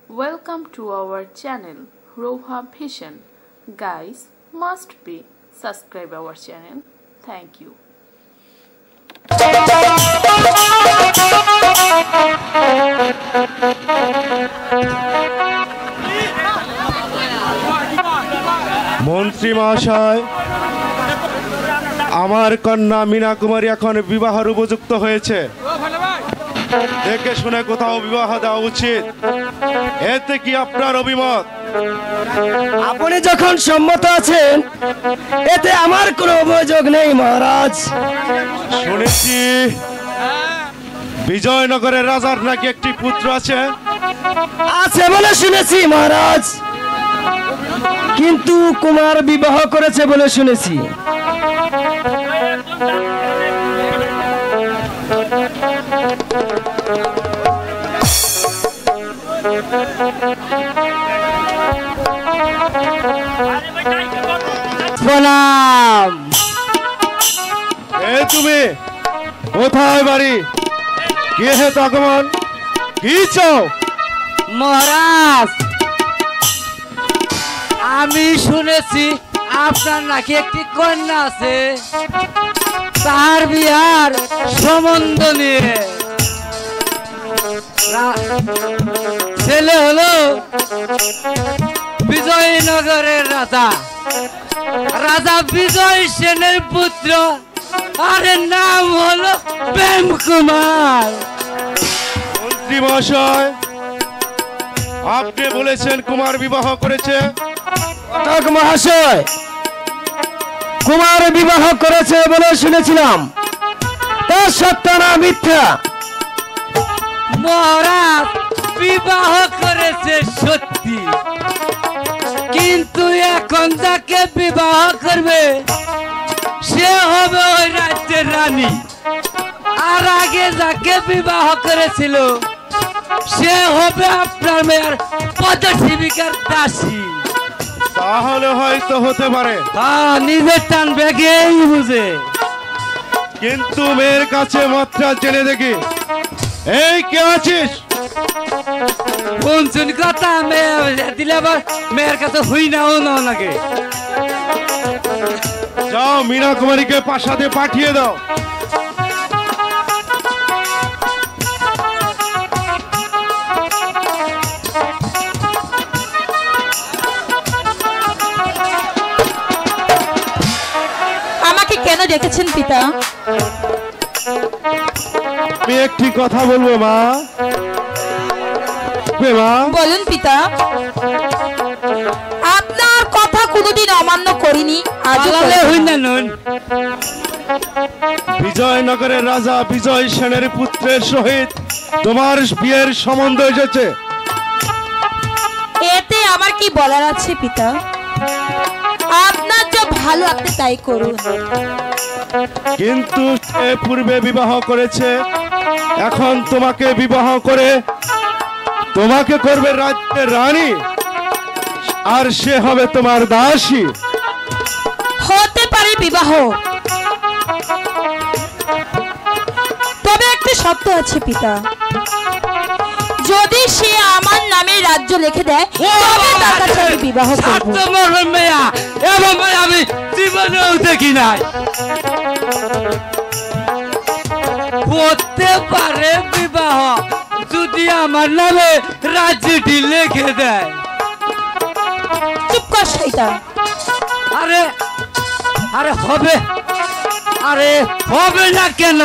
Welcome to our channel Roha Vision. Guys, must be subscribe our channel. Thank you. মন্ত্রী মহাশয়, আমার কন্যা মীনা কুমারী এখন বিবাহের উপযুক্ত হয়েছে। দেখে শুনে কোথাও বিবাহ দেওয়া উচিত। এতে কি আপনার অভিমত? আপনি যখন সম্মত আছেন এতে আমার কোনো অভিযোগ নেই মহারাজ। শুনেছি বিজয়নগরের রাজার নাকি একটি পুত্র আছে। আছে বলে শুনেছি মহারাজ, কিন্তু কুমার বিবাহ করেছে বলে শুনেছি। প্রণাম। তুমি কোথায় বাড়ি? কে হে তগমন? কি চাও? মহারাজ, আমি শুনেছি আপনার নাকি একটি কন্যা আছে, তার বিয়ার সম্বন্ধ নিয়ে। ছেলে হলো বিজয়নগরের রাজা, রাজা বিজয় সেনের পুত্র, আর নাম হলো প্রেম কুমার। মন্ত্রী মহাশয়, আপনি বলেছেন কুমার বিবাহ করেছে। মহাশয়, কুমার বিবাহ করেছে বলে শুনেছিলাম, তা সত্য না মিথ্যা? মহারাজ, বিবাহ করেছে সত্যি, কিন্তু এখন যাকে বিবাহ করবে সে হবে ওই রাজ্যের রানী, আর আগে যাকে বিবাহ করেছিল সে হবে আপনার মেয়ের পদসেবিকার দাসী। তাহলে হয়তো হতে পারে, নিজের টান বেগেই বুঝে। কিন্তু মেয়ের কাছে মাত্রা জেনে দেখি। এই কে আছিস? কোন কথা মেয়ে দিলে আবার মেয়ের কাছে হই নাও নাও লাগে। যাও, মীনা কুমারীকে প্রাসাদে পাঠিয়ে দাও। আমাকে কেন ডেকেছেন পিতা? আমি একটি কথা বলবো মা। বলুন পিতা। আপনার কথা কোনোদিন অমান্য করিনি। বিজয়নগরের রাজা বিজয় সেনের পুত্রের সহিত তোমার বিয়ের সম্বন্ধ এসেছে। এতে আমার কি বলার আছে পিতা? আপনার যা ভালো আপনি তাই করুন। কিন্তু সে পূর্বে বিবাহ করেছে, এখন তোমাকে বিবাহ করে তোমাকে করবে রাজ্যের রানী, আর সে হবে তোমার দাসী। হতে পারে বিবাহ, তবে একটা শর্ত আছে পিতা। যদি সে আমার নামে রাজ্য লিখে দেয় তবে তার কাছে আমি বিবাহ করব। আমি জীবনেও দেখি নাই। হতে পারে বিবাহ যদি আমার নামে রাজ্যটি লিখে দেয়। চুপ কর শয়তান। আরে আরে হবে, আরে হবে না কেন?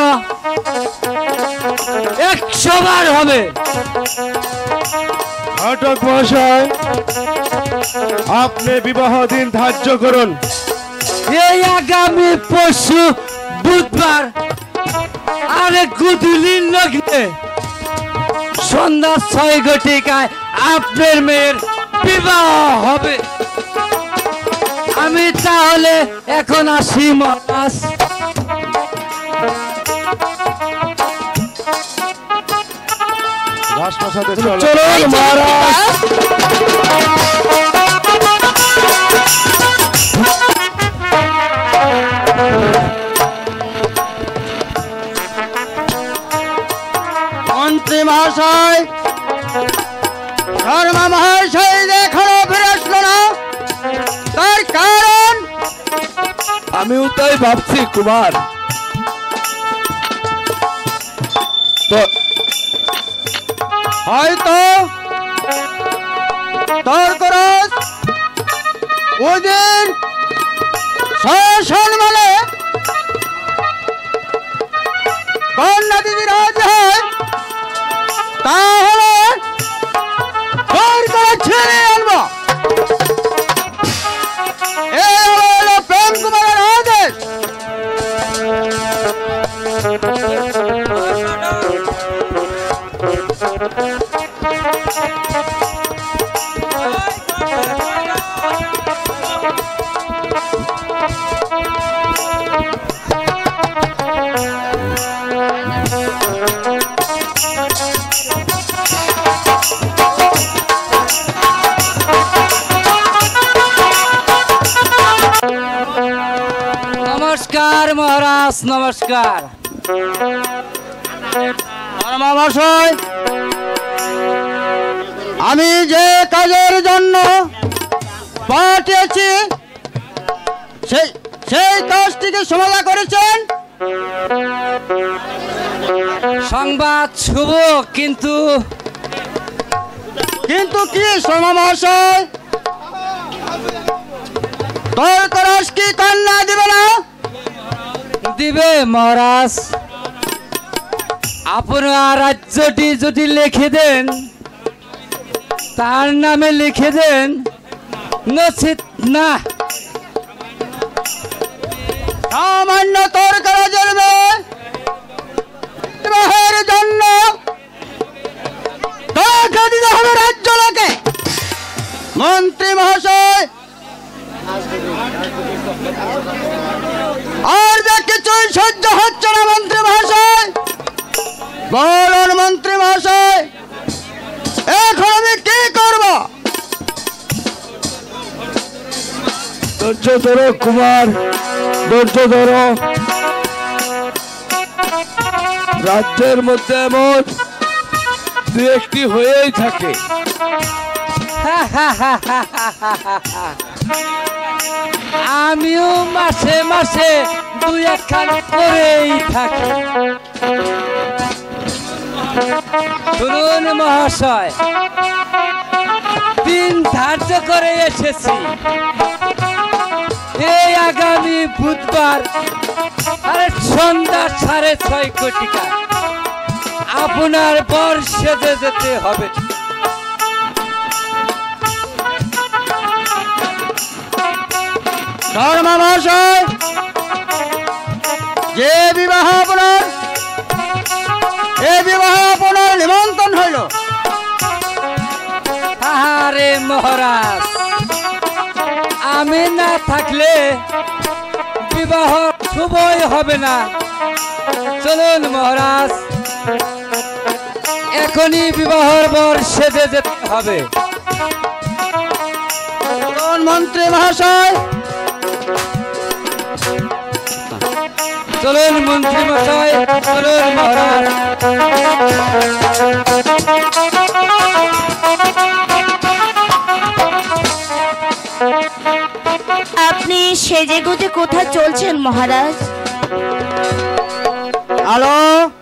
100 বার হবে। ঘটক মহাশয়, আপনি বিবাহ দিন ধার্য করুন। এই আগামী পরশু বুধবার, আরে গুদুলির লগ্নে সন্ধ্যা 6 ঘটিকায় আপনার মেয়ের বিবাহ হবে। আমি তাহলে এখন আসি মহারাজ। রাজপ্রাসাদে চলুন চলো মহারাজ। মন্ত্রী মহাশয়, ধর্ম আমিও তাই ভাবছি কুমার। তো হয়তো তর্করাজ ওদের সম্মানে কন্যা দিদি রাজি হয়, তাহলে ছেড়ে আনবো। এই হলো প্রেম কুমারের আদেশ। নমস্কার মহারাজ, নমস্কার। মহাশয়, আমি যে কাজের জন্য পাঠিয়েছি সেই কাজটিকে সমাধা করেছেন। সংবাদ শুভ, কিন্তু কিন্তু কি শর্মা মহাশয়? তর্করাজ কি কন্যা দিবে না? দিবে মহারাজ। আপনার রাজ্যটি যদি লিখে দেন, তার নামে লিখে দেন, নচিত না। সামান্য তর্করাজের মেয়ে বিবাহের জন্য তাকে দিতে হবে রাজ্য লোকে। মন্ত্রী মহাশয়, আর যে কিছুই সহ্য হচ্ছে না মন্ত্রী মহাশয়। বলুন মন্ত্রী মহাশয়, এখন আমি কি করব? ধৈর্য ধরো কুমার, ধৈর্য ধরো। রাজ্যের মধ্যে এমন দু একটি হয়েই থাকে। আমিও মাসে মাসে দুই একখান করেই থাকি। শুনুন মহাশয়, দিন ধার্য করে এসেছি। এই আগামী বুধবার সন্ধ্যা 6:30 কোটিকা আপনার বর সেজে যেতে হবে। শর্মা মহাশয়, যে বিবাহ আপনার, এ বিবাহ আপনার নিমন্ত্রণ হইল। আরে মহারাজ, আমি না থাকলে বিবাহ শুভই হবে না। চলুন মহারাজ, এখনই বিবাহের বর সেজে যেতে হবে। মন্ত্রী মহাশয়, চলুন মন্ত্রী মশাই, চলুন মহারাজ। আপনি সেজে গুজে কোথায় চলছেন মহারাজ? হ্যালো,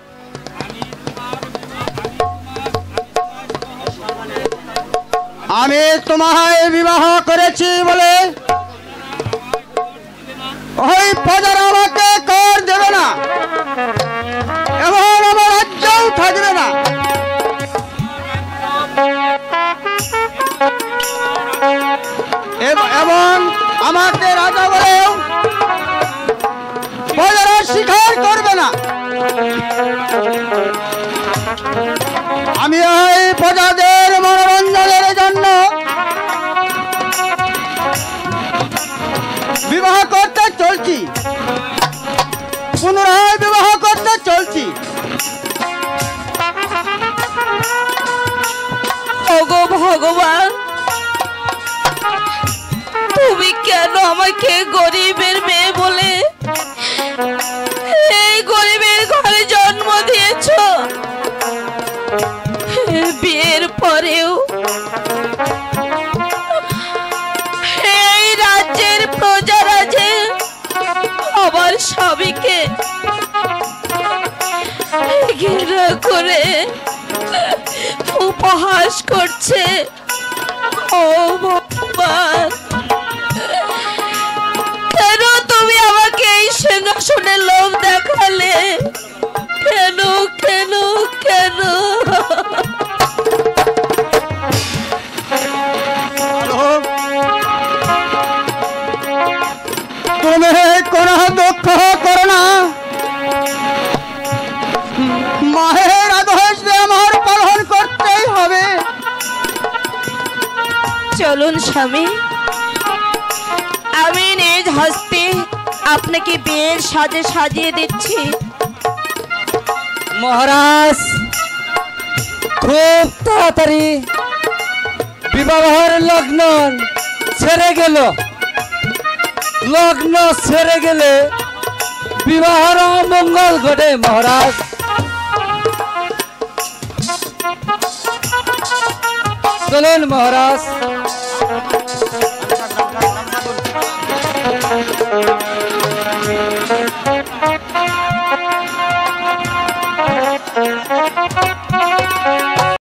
আমি তোমায় বিবাহ করেছি বলে ওই প্রজার আমাকে কর দেবে না এবং আমার রাজ্যও থাকবে না। এবং আমাকে রাজা বলেও প্রজারা স্বীকার করবে না। আমি ওই প্রজাদের মনোরঞ্জনের জন্য বিবাহ করতে চলছি, পুনরায় বিবাহ করতে চলছি। ওগো ভগবান, তুমি কেন আমাকে গরিবের মেয়ে বলে এই গরিবের ঘরে জন্ম দিয়েছো? বিয়ের পরেও এই রাজ্যের প্রজারা যে করছে। ও ভগবান, কেন তুমি আমাকে এই সিংহাসনের লোভ দেখালে? কেন কেন কেন? তুমি কোনো দুঃখ করো না, মায়ের আদেশ দিয়ে আমার পালন করতেই হবে। চলুন স্বামী, আমি নিজ হস্তে আপনাকে বিয়ের সাজে সাজিয়ে দিচ্ছি। মহারাজ, খুব তাড়াতাড়ি বিবাহের লগ্ন ছেড়ে গেল। লগ্ন ছেড়ে গেলে বিবাহের মঙ্গল ঘটে মহারাজ। চলেন মহারাজ।